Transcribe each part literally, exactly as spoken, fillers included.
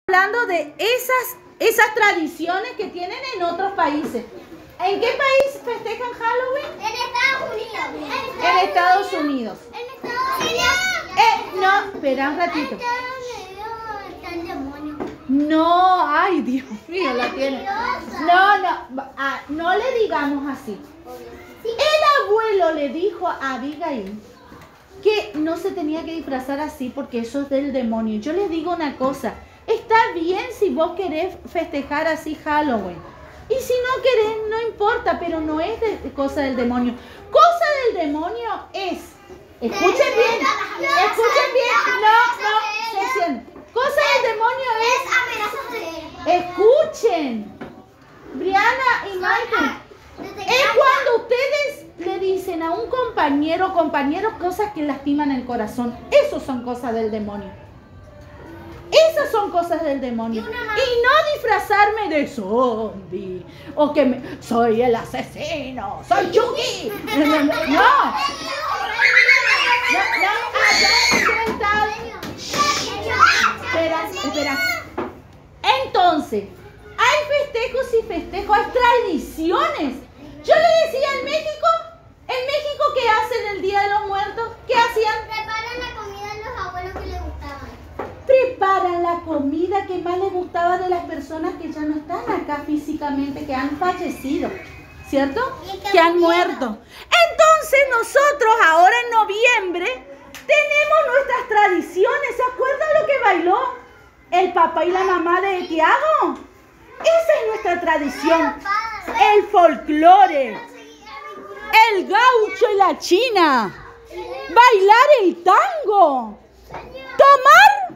Hablando de esas, esas tradiciones que tienen en otros países. ¿En qué país festejan Halloween? En Estados Unidos. En Estados Unidos. En Estados Unidos. Eh, no, espera un ratito. En Estados Unidos está el demonio. No, ay, Dios mío, la tiene. No, no, ah, no le digamos así. El abuelo le dijo a Abigail que no se tenía que disfrazar así porque eso es del demonio. Yo les digo una cosa, está bien si vos querés festejar así Halloween. Y si no querés, no importa, pero no es de, cosa del demonio. Cosa del demonio es, escuchen bien, escuchen bien, no, no, se sienten. Cosa del demonio es, escuchen, Brianna y Michael, es cuando ustedes le dicen a un compañero o compañeros cosas que lastiman el corazón. Esas son cosas del demonio. Esas son cosas del demonio. Y no disfrazarme de zombie. O que me, soy el asesino. Soy Chucky. No. No, no. Allá sentado. Espera, espera. Entonces, hay festejos y festejos. Hay tradiciones. Yo le decía en México. En México, ¿qué hacen el Día de los Muertos? ¿Qué hacían? Preparan la comida de los abuelos que les gustaban. Preparan la comida que más les gustaba de las personas que ya no están acá físicamente, que han fallecido, ¿cierto? Que han muerto. Entonces nosotros ahora en noviembre tenemos nuestras tradiciones. ¿Se acuerdan lo que bailó el papá y la mamá de Tiago? Esa es nuestra tradición. El folclore, el gaucho y la china, bailar el tango, tomar,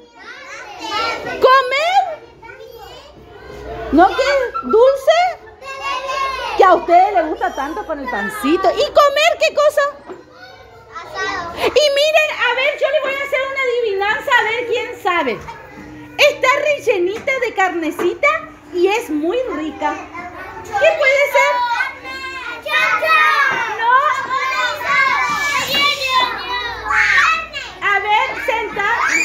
comer, ¿no que dulce? Que a ustedes les gusta tanto con el pancito. ¿Y comer qué cosa? Asado. Y miren, a ver, yo les voy a hacer una adivinanza a ver quién sabe. Está rellenita de carnecita y es muy rica. ¿Qué puede ser? No. A ver, senta.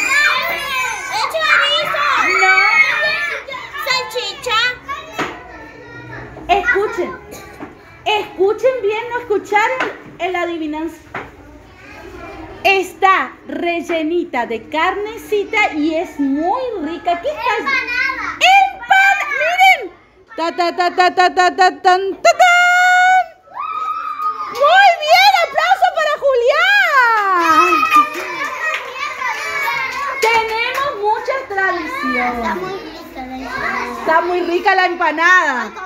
No. Salchicha. Escuchen. Escuchen bien, no escucharon el adivinanza. Está rellenita de carnecita y es muy rica. ¿Qué está? Empanada. ¡Empanada! ¡Miren! Ta ta ta ta ta ta ta tan ta tan. Muy bien, aplauso para Julián. Tenemos muchas tradiciones. Está muy rica la empanada. Está muy rica la empanada.